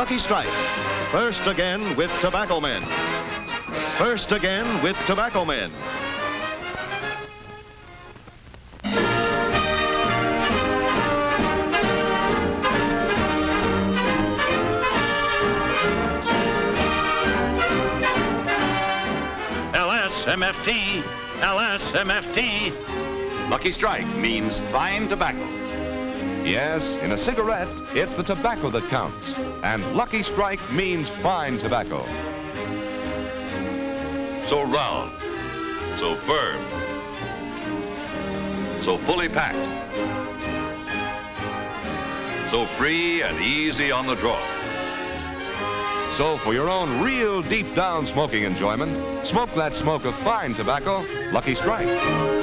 Lucky Strike. First again with Tobacco Men. First again with Tobacco Men. LSMFT, LSMFT. Lucky Strike means fine tobacco. Yes, in a cigarette, it's the tobacco that counts. And Lucky Strike means fine tobacco. So round, so firm, so fully packed, so free and easy on the draw. So for your own real deep down smoking enjoyment, smoke that smoke of fine tobacco, Lucky Strike.